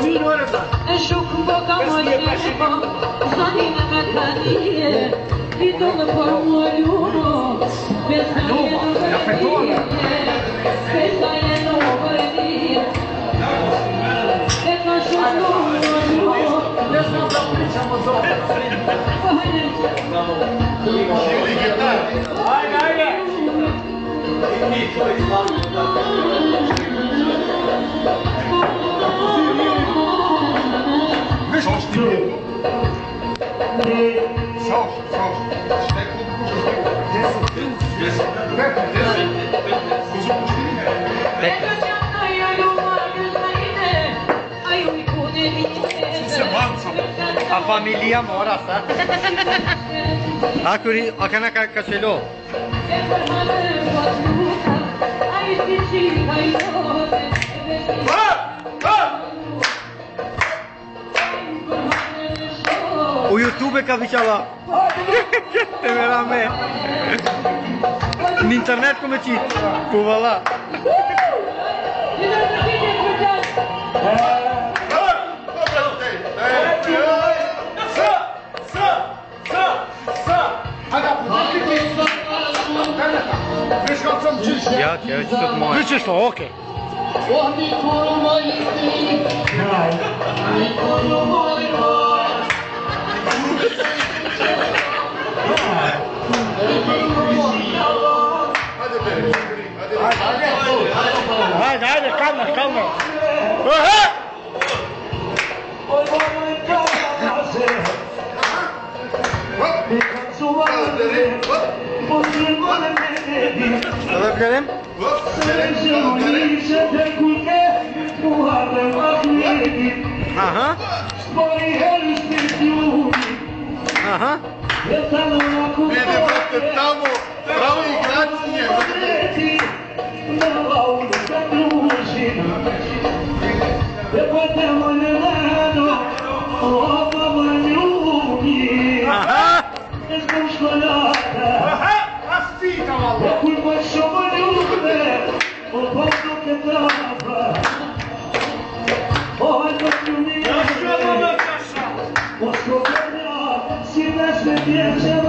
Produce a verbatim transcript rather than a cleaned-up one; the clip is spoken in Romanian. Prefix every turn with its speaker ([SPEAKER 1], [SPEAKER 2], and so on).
[SPEAKER 1] Eshuk boka mojneba, zanine me tanije, vidole por moj ljubo, bez najeno vrnije, bez najeno vrnije. Eka što zlovo, ne znam da pričamo zove. Ajde, ajde!
[SPEAKER 2] A família mora, tá? A curi, a cana cacelo. O YouTube cavicciava. Te veramente. In internet come ci? Tu va là. Ja, ja, het is toch mooi.
[SPEAKER 3] Dit is toch oké. Hadi hadi kalma kalma.
[SPEAKER 2] Sebep gelin? Aha. Aha.
[SPEAKER 4] Vede frate tamo, pravo igračnje.
[SPEAKER 2] Aha.
[SPEAKER 4] Aspita vallah.
[SPEAKER 1] Si me